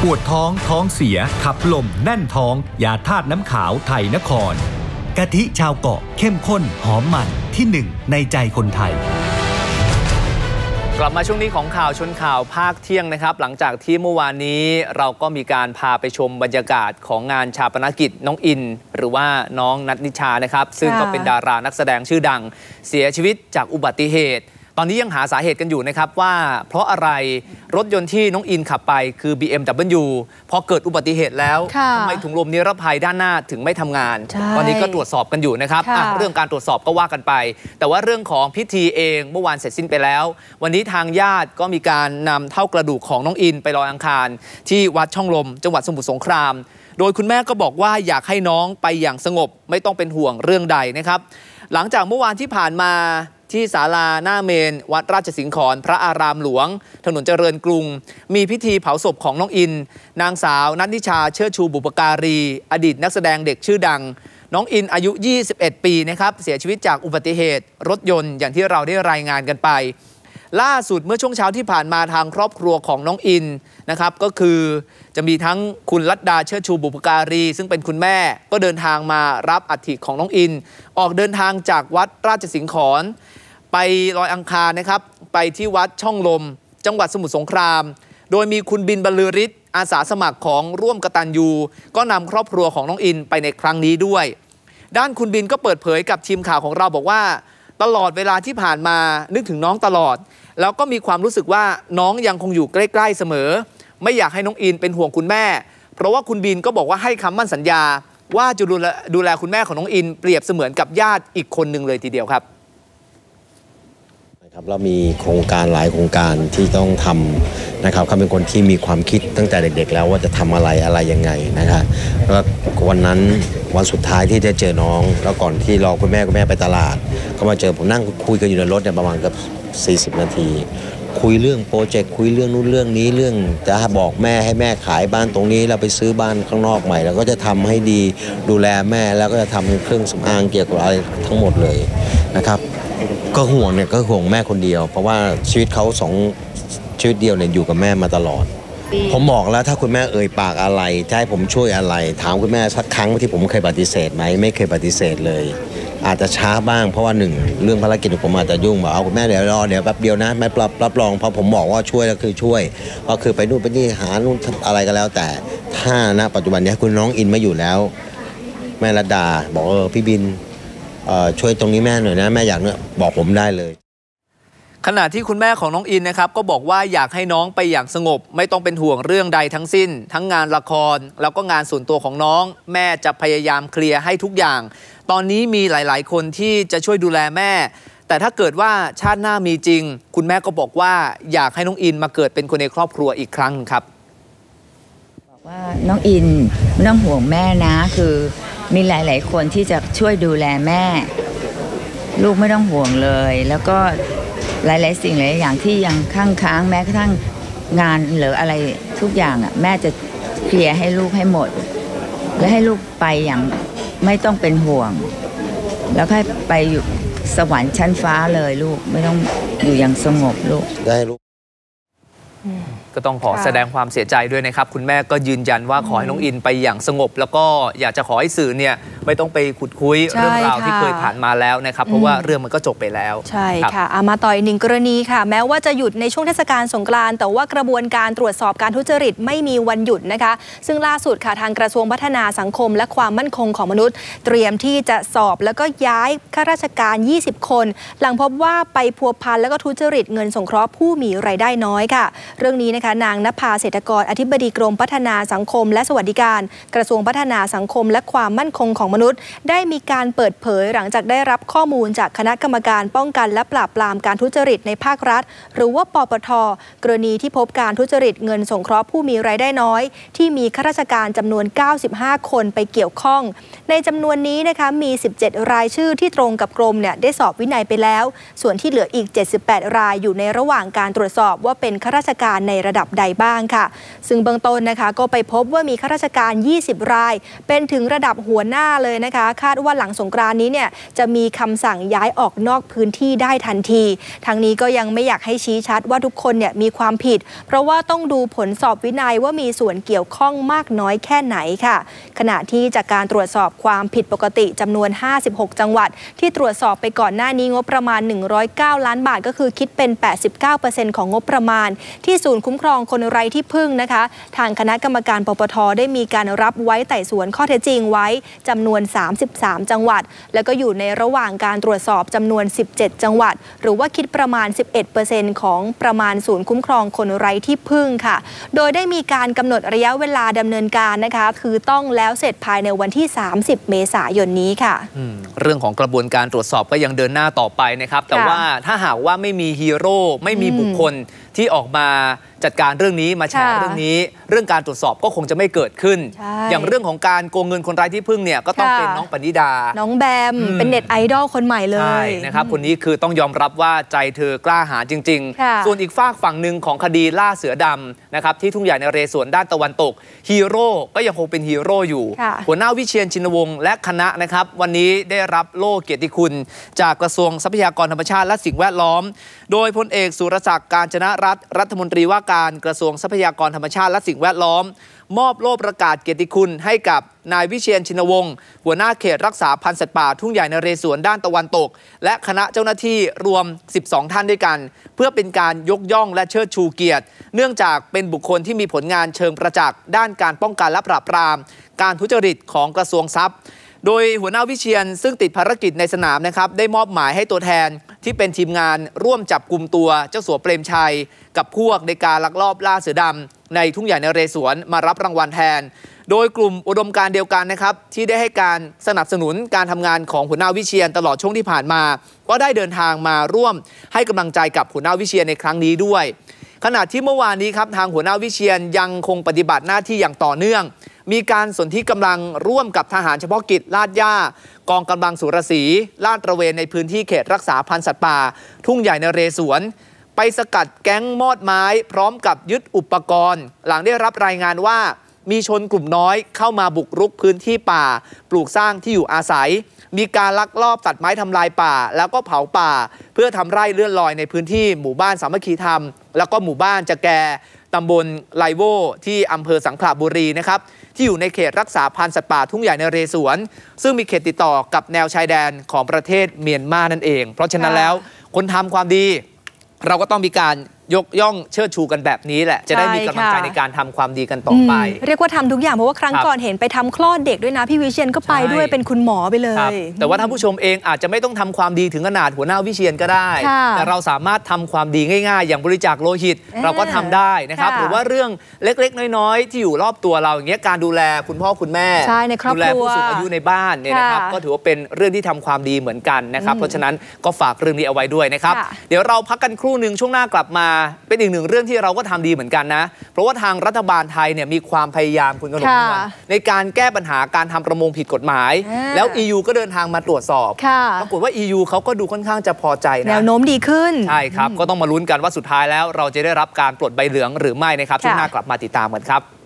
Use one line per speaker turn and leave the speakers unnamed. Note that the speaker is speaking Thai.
ปวดท้องท้องเสียขับลมแน่นท้องยาธาตุน้ำขาวไทยนครกะทิชาวเกาะเข้มข้นหอมมันที่หนึ่งในใจคนไทย
กลับมาช่วงนี้ของข่าวชนข่าวภาคเที่ยงนะครับหลังจากที่เมื่อวานนี้เราก็มีการพาไปชมบรรยากาศของงานชาปนกิจน้องอินหรือว่าน้องนัทนิชานะครับซึ่งก็เป็นดารานักแสดงชื่อดังเสียชีวิตจากอุบัติเหตุตอนนี้ยังหาสาเหตุกันอยู่นะครับว่าเพราะอะไรรถยนต์ที่น้องอินขับไปคือ BMW พอเกิดอุบัติเหตุแล้วทำไมถุงลมนิรภัยด้านหน้าถึงไม่ทำงานตอนนี้ก็ตรวจสอบกันอยู่นะครับเรื่องการตรวจสอบก็ว่ากันไปแต่ว่าเรื่องของพิธีเองเมื่อวานเสร็จสิ้นไปแล้ววันนี้ทางญาติก็มีการนำเท่ากระดูกของน้องอินไปลอยอังคารที่วัดช่องลมจังหวัดสมุทรสงครามโดยคุณแม่ก็บอกว่าอยากให้น้องไปอย่างสงบไม่ต้องเป็นห่วงเรื่องใดนะครับหลังจากเมื่อวานที่ผ่านมาที่ศาลาหน้าเมนวัดราชสิงห์ขอนพระอารามหลวงถนนเจริญกรุงมีพิธีเผาศพของน้องอินนางสาวนัทนิชาเชิดชูบุปการีอดีตนักแสดงเด็กชื่อดังน้องอินอายุ21ปีนะครับเสียชีวิตจากอุบัติเหตุรถยนต์อย่างที่เราได้รายงานกันไปล่าสุดเมื่อช่วงเช้าที่ผ่านมาทางครอบครัวของน้องอินนะครับก็คือจะมีทั้งคุณลัดดาเชิดชูบุปการีซึ่งเป็นคุณแม่ก็เดินทางมารับอัฐิของน้องอินออกเดินทางจากวัดราชสิงห์ขอนไปลอยอังคารนะครับไปที่วัดช่องลมจังหวัดสมุทรสงครามโดยมีคุณบินบรรลือฤทธิ์อาสาสมัครของร่วมกตัญญูก็นำครอบครัวของน้องอินไปในครั้งนี้ด้วยด้านคุณบินก็เปิดเผยกับทีมข่าวของเราบอกว่าตลอดเวลาที่ผ่านมานึกถึงน้องตลอดแล้วก็มีความรู้สึกว่าน้องยังคงอยู่ใกล้ๆเสมอไม่อยากให้น้องอินเป็นห่วงคุณแม่เพราะว่าคุณบินก็บอกว่าให้คำมั่นสัญญาว่าจะดูแลคุณแม่ของน้องอินเปรียบเสมือนกับญาติอีกคนหนึ่งเลยทีเดียวครับ
เรามีโครงการหลายโครงการที่ต้องทำนะครับเขาเป็นคนที่มีความคิดตั้งแต่เด็กๆแล้วว่าจะทำอะไรยังไงนะครับแล้ววันนั้นวันสุดท้ายที่ได้เจอน้องแล้วก่อนที่รอคุณแม่ไปตลาดก็มาเจอผมนั่งคุยกันอยู่ในรถเนี่ยประมาณเกือบ40 นาทีคุยเรื่องโปรเจกต์คุยเรื่องนู้นเรื่องนี้เรื่องจะบอกแม่ให้แม่ขายบ้านตรงนี้เราไปซื้อบ้านข้างนอกใหม่แล้วก็จะทำให้ดีดูแลแม่แล้วก็จะทำเครื่องสำอางเกี่ยวกับอะไรทั้งหมดเลยนะครับก็ห่วงเนี่ยก็ห่วงแม่คนเดียวเพราะว่าชีวิตเขาชีวิตเดียวเนี่ยอยู่กับแม่มาตลอดผมบอกแล้วถ้าคุณแม่เอ่ยปากอะไรจะให้ผมช่วยอะไรถามคุณแม่สักครั้งที่ผมเคยปฏิเสธไหมไม่เคยปฏิเสธเลยอาจจะช้าบ้างเพราะว่าหนึ่งเรื่องภารกิจของผมอาจจะยุ่งบอกเอาคุณแม่เดี๋ยวรอเดี๋ยวแป๊บเดียวนะแม่รับรองพอผมบอกว่าช่วยแล้วคือช่วยก็คือไปนู่นไปนี่หานู่นอะไรก็แล้วแต่ถ้าณปัจจุบันนี้คุณน้องอินไม่อยู่แล้วแม่รัตดาบอกพี่บินช่วยตรงนี้แม่หน่อยนะแม่อยากเนี่ยบอกผมได้เลย
ขณะที่คุณแม่ของน้องอินนะครับก็บอกว่าอยากให้น้องไปอย่างสงบไม่ต้องเป็นห่วงเรื่องใดทั้งสิ้นทั้งงานละครแล้วก็งานส่วนตัวของน้องแม่จะพยายามเคลียร์ให้ทุกอย่างตอนนี้มีหลายๆคนที่จะช่วยดูแลแม่แต่ถ้าเกิดว่าชาติหน้ามีจริงคุณแม่ก็บอกว่าอยากให้น้องอินมาเกิดเป็นคนในครอบครัวอีกครั้งครับ
บอกว่าน้องอินไม่ต้องห่วงแม่นะคือมีหลายๆคนที่จะช่วยดูแลแม่ลูกไม่ต้องห่วงเลยแล้วก็หลายๆสิ่งหลายอย่างที่ยังค้างแม้กระทั่งงานหรืออะไรทุกอย่างอ่ะแม่จะเคลียร์ให้ลูกให้หมดและให้ลูกไปอย่างไม่ต้องเป็นห่วงแล้วให้ไปอยู่สวรรค์ชั้นฟ้าเลยลูกไม่ต้องอยู่อย่างสงบลูก
ได้ลูก
ก็ต้องขอแสดงความเสียใจด้วยนะครับคุณแม่ก็ยืนยันว่าขอให้น้องอินไปอย่างสงบแล้วก็อยากจะขอให้สื่อเนี่ยไม่ต้องไปขุดคุยเรื่องราวที่เคยผ่านมาแล้วนะครับเพราะว่าเรื่องมันก็จบไปแล้ว
ใช่ค่ะมาต่ออีกหนึ่งกรณีค่ะแม้ว่าจะหยุดในช่วงเทศกาลสงกรานต์แต่ว่ากระบวนการตรวจสอบการทุจริตไม่มีวันหยุดนะคะซึ่งล่าสุดค่ะทางกระทรวงพัฒนาสังคมและความมั่นคงของมนุษย์เตรียมที่จะสอบแล้วก็ย้ายข้าราชการ20 คนหลังพบว่าไปพัวพันแล้วก็ทุจริตเงินสงเคราะห์ผู้มีรายได้น้อยค่ะเรื่องนี้นะคะนางณภาเศรษฐกรอธิบดีกรมพัฒนาสังคมและสวัสดิการกระทรวงพัฒนาสังคมและความมั่นคงของมนุษย์ได้มีการเปิดเผยหลังจากได้รับข้อมูลจากคณะกรรมการป้องกันและปราบปรามการทุจริตในภาครัฐหรือว่าปปท.กรณีที่พบการทุจริตเงินสงเคราะห์ผู้มีรายได้น้อยที่มีข้าราชการจำนวน95 คนไปเกี่ยวข้องในจำนวนนี้นะคะมี17 รายชื่อที่ตรงกับกรมเนี่ยได้สอบวินัยไปแล้วส่วนที่เหลืออีก78 รายอยู่ในระหว่างการตรวจสอบว่าเป็นข้าราชการในระระดับใดบ้างค่ะซึ่งเบื้องต้นนะคะก็ไปพบว่ามีข้าราชการ20 รายเป็นถึงระดับหัวหน้าเลยนะคะคาดว่าหลังสงกรานต์นี้เนี่ยจะมีคำสั่งย้ายออกนอกพื้นที่ได้ทันทีทางนี้ก็ยังไม่อยากให้ชี้ชัดว่าทุกคนเนี่ยมีความผิดเพราะว่าต้องดูผลสอบวินัยว่ามีส่วนเกี่ยวข้องมากน้อยแค่ไหนค่ะขณะที่จากการตรวจสอบความผิดปกติจำนวน56จังหวัดที่ตรวจสอบไปก่อนหน้านี้งบประมาณ109ล้านบาทก็คือคิดเป็น 89% ของงบประมาณที่ศูนย์คุ้มครองคนไร้ที่พึ่งนะคะทางคณะกรรมการปปท.ได้มีการรับไว้ไต่สวนข้อเท็จจริงไว้จำนวน33จังหวัดแล้วก็อยู่ในระหว่างการตรวจสอบจำนวน17จังหวัดหรือว่าคิดประมาณ 11% ของประมาณศูนย์คุ้มครองคนไร้ที่พึ่งค่ะโดยได้มีการกำหนดระยะเวลาดำเนินการนะคะคือต้องแล้วเสร็จภายในวันที่30เมษายนนี้ค่ะ
เรื่องของกระบวนการตรวจสอบก็ยังเดินหน้าต่อไปนะครับแต่ว่าถ้าหากว่าไม่มีฮีโร่ไม่มีบุคคลที่ออกมาจัดการเรื่องนี้มาแชร์เรื่องนี้เรื่องการตรวจสอบก็คงจะไม่เกิดขึ้นอย่างเรื่องของการโกงเงินคนไร้ที่พึ่งเนี่ยก็ต้องเป็นน้องปณิดา
น้องแบมเป็นเน็ตไอดอลคนใหม่เลย
ใช่นะครับคนนี้คือต้องยอมรับว่าใจเธอกล้าหาญจริงๆส่วนอีกฝากฝั่งหนึ่งของคดีล่าเสือดำนะครับที่ทุ่งใหญ่นเรศวรด้านตะวันตกฮีโร่ก็ยังคงเป็นฮีโร่อยู่หัวหน้าวิเชียรชินวงศ์และคณะนะครับวันนี้ได้รับโล่เกียรติคุณจากกระทรวงทรัพยากรธรรมชาติและสิ่งแวดล้อมโดยพลเอกสุรศักดิ์ กาญจนรัตน์รัฐมนตรีว่าการกระทรวงทรัพยากรธรรมชาติและสิ่งแวดล้อมมอบโล่ประกาศเกียรติคุณให้กับนายวิเชียรชินวงศ์หัวหน้าเขตรักษาพันธุ์สัตว์ป่าทุ่งใหญ่นเรศวรด้านตะวันตกและคณะเจ้าหน้าที่รวม12ท่านด้วยกันเพื่อเป็นการยกย่องและเชิดชูเกียรติเนื่องจากเป็นบุคคลที่มีผลงานเชิงประจักษ์ด้านการป้องกันและปราบปรามการทุจริตของกระทรวงทรัพย์โดยหัวหน้าวิเชียรซึ่งติดภารกิจในสนามนะครับได้มอบหมายให้ตัวแทนที่เป็นทีมงานร่วมจับกลุ่มตัวเจ้าสัวเปรมชัยกับพวกในการลักลอบล่าเสือดำในทุ่งใหญ่นเรศวรมารับรางวัลแทนโดยกลุ่มอุดมการณ์เดียวกันนะครับที่ได้ให้การสนับสนุนการทำงานของหัวหน้าวิเชียรตลอดช่วงที่ผ่านมาก็ได้เดินทางมาร่วมให้กำลังใจกับหัวหน้าวิเชียรในครั้งนี้ด้วยขณะที่เมื่อวานนี้ครับทางหัวหน้าวิเชียรยังคงปฏิบัติหน้าที่อย่างต่อเนื่องมีการสนธิกำลังร่วมกับทหารเฉพาะกิจลาดย่ากองกำลังสุรศรีลาดตระเวนในพื้นที่เขตรักษาพันธุ์สัตว์ป่าทุ่งใหญ่นเรศวรไปสกัดแก๊งมอดไม้พร้อมกับยึดอุปกรณ์หลังได้รับรายงานว่ามีชนกลุ่มน้อยเข้ามาบุกรุกพื้นที่ป่าปลูกสร้างที่อยู่อาศัยมีการลักลอบตัดไม้ทำลายป่าแล้วก็เผาป่าเพื่อทำไร่เลื่อนลอยในพื้นที่หมู่บ้านสามัคคีธรรมแล้วก็หมู่บ้านจะแกตำบลไลโวที่อำเภอสังขละบุรีนะครับที่อยู่ในเขตรักษาพันธุ์สัตว์ป่าทุ่งใหญ่นเรศวรซึ่งมีเขตติดต่อกับแนวชายแดนของประเทศเมียนมานั่นเองเพราะฉะนั้นแล้วคนทำความดีเราก็ต้องมีการยกย่องเชิดชูกันแบบนี้แหละจะได้มีกำลังใจในการทำความดีกันต่อไป
เรียกว่าทำทุกอย่างเพราะว่าครั้งก่อนเห็นไปทำคลอดเด็กด้วยนะพี่วิเชียรก็ไปด้วยเป็นคุณหมอไปเลย
แต่ว่าท่านผู้ชมเองอาจจะไม่ต้องทำความดีถึงขนาดหัวหน้าวิเชียรก็ได้แต่เราสามารถทำความดีง่ายๆอย่างบริจาคโลหิตเราก็ทำได้นะครับหรือว่าเรื่องเล็กๆน้อยๆที่อยู่รอบตัวเราอย่างเงี้ยการดูแลคุณพ่อคุณแม่ดูแลผู้สูงอายุในบ้านเนี่ยนะครับก็ถือว่าเป็นเรื่องที่ทำความดีเหมือนกันนะครับเพราะฉะนั้นก็ฝากเรื่องนี้เอาไว้ด้วยนะครับเดี๋ยวเราพักกันครู่นึงช่วงหน้ากลับมาเป็นอีกหนึ่งเรื่องที่เราก็ทำดีเหมือนกันนะเพราะว่าทางรัฐบาลไทยเนี่ยมีความพยายามคุณกนกนวลในการแก้ปัญหาการทำประมงผิดกฎหมายแล้ว EU ก็เดินทางมาตรวจสอบปรากฏว่า EU เขาก็ดูค่อนข้างจะพอใจนะ
แนวโน้มดีขึ้น
ใช่ครับก็ต้องมาลุ้นกันว่าสุดท้ายแล้วเราจะได้รับการปลดใบเหลืองหรือไม่นะครับช่วงหน้ากลับมาติดตามกันครับ